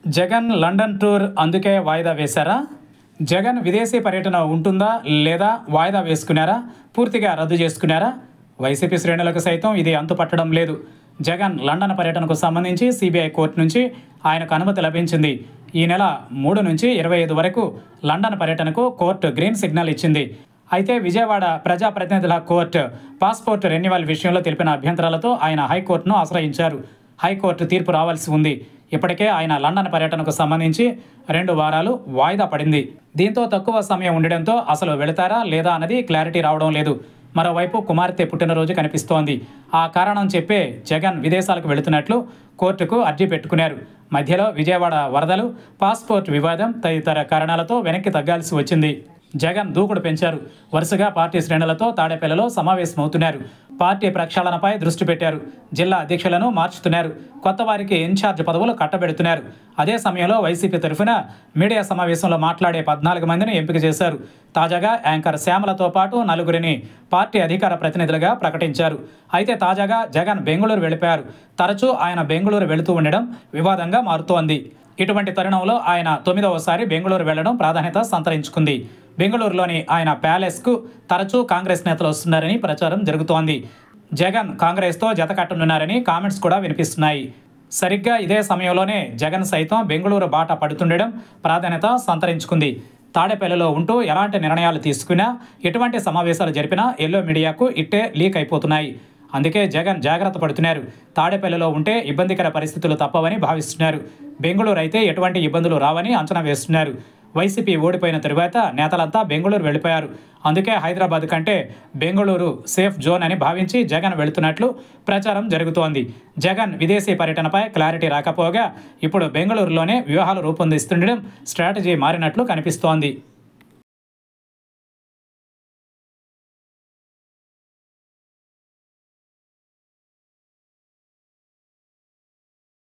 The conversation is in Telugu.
జగన్ లండన్ టూర్ అందుకే వాయిదా వేశారా? జగన్ విదేశీ పర్యటన ఉంటుందా లేదా వాయిదా వేసుకున్నారా? పూర్తిగా రద్దు చేసుకున్నారా? వైసీపీ శ్రేణులకు సైతం ఇది అంతుపట్టడం లేదు. జగన్ లండన్ పర్యటనకు సంబంధించి సిబిఐ కోర్టు నుంచి ఆయనకు అనుమతి లభించింది. ఈ నెల 3 నుంచి 25 వరకు లండన్ పర్యటనకు కోర్టు గ్రీన్ సిగ్నల్ ఇచ్చింది. అయితే విజయవాడ ప్రజాప్రతినిధుల కోర్టు పాస్పోర్ట్ రెన్యువల్ విషయంలో తెలిపిన అభ్యంతరాలతో ఆయన హైకోర్టును ఆశ్రయించారు. హైకోర్టు తీర్పు రావాల్సి ఉంది. ఇప్పటికే ఆయన లండన్ పర్యటనకు సంబంధించి 2 వారాలు వాయిదా పడింది. దీంతో తక్కువ సమయం ఉండడంతో అసలు వెళతారా లేదా అన్నది క్లారిటీ రావడం లేదు. మరోవైపు కుమార్తె పుట్టినరోజు కనిపిస్తోంది. ఆ కారణం చెప్పే జగన్ విదేశాలకు వెళుతున్నట్లు కోర్టుకు అర్జీ పెట్టుకున్నారు. మధ్యలో విజయవాడ వరదలు, పాస్పోర్ట్ వివాదం తదితర కారణాలతో వెనక్కి తగ్గాల్సి వచ్చింది. జగన్ దూకుడు పెంచారు. వరుసగా పార్టీ శ్రేణులతో తాడేపల్లిలో సమావేశమవుతున్నారు. పార్టీ ప్రక్షాళనపై దృష్టి పెట్టారు. జిల్లా అధ్యక్షులను మార్చుతున్నారు. కొత్త వారికి ఇన్ఛార్జ్ పదవులు కట్టబెడుతున్నారు. అదే సమయంలో వైసీపీ తరఫున మీడియా సమావేశంలో మాట్లాడే 14 మందిని ఎంపిక చేశారు. తాజాగా యాంకర్ శ్యామలతో పాటు 4గురిని పార్టీ అధికార ప్రతినిధులుగా ప్రకటించారు. అయితే తాజాగా జగన్ బెంగళూరు వెళ్ళిపోయారు. తరచూ ఆయన బెంగళూరు వెళుతూ ఉండడం వివాదంగా మారుతోంది. ఇటువంటి తరుణంలో ఆయన 9వసారి బెంగళూరు వెళ్లడం ప్రాధాన్యత సంతరించుకుంది. బెంగళూరులోని ఆయన ప్యాలెస్కు తరచూ కాంగ్రెస్ నేతలు వస్తున్నారని ప్రచారం జరుగుతోంది. జగన్ కాంగ్రెస్తో జతకట్టనున్నారని కామెంట్స్ కూడా వినిపిస్తున్నాయి. సరిగ్గా ఇదే సమయంలోనే జగన్ సైతం బెంగళూరు బాట పడుతుండడం ప్రాధాన్యత సంతరించుకుంది. తాడేపల్లిలో ఉంటూ ఎలాంటి నిర్ణయాలు తీసుకున్నా, ఎటువంటి సమావేశాలు జరిపినా ఎల్లో మీడియాకు ఇట్టే లీక్ అయిపోతున్నాయి. అందుకే జగన్ జాగ్రత్త పడుతున్నారు. తాడేపల్లిలో ఉంటే ఇబ్బందికర పరిస్థితులు తప్పవని భావిస్తున్నారు. బెంగళూరు అయితే ఎటువంటి ఇబ్బందులు రావని అంచనా వేస్తున్నారు. వైసీపీ ఓడిపోయిన తరువాత నేతలంతా బెంగళూరు వెళ్ళిపోయారు. అందుకే హైదరాబాద్ కంటే బెంగళూరు సేఫ్ జోన్ అని భావించి జగన్ వెళుతున్నట్లు ప్రచారం జరుగుతోంది. జగన్ విదేశీ పర్యటనపై క్లారిటీ రాకపోగా ఇప్పుడు బెంగళూరులోనే వ్యూహాలు రూపొందిస్తుండడం స్ట్రాటజీ మారినట్లు కనిపిస్తోంది.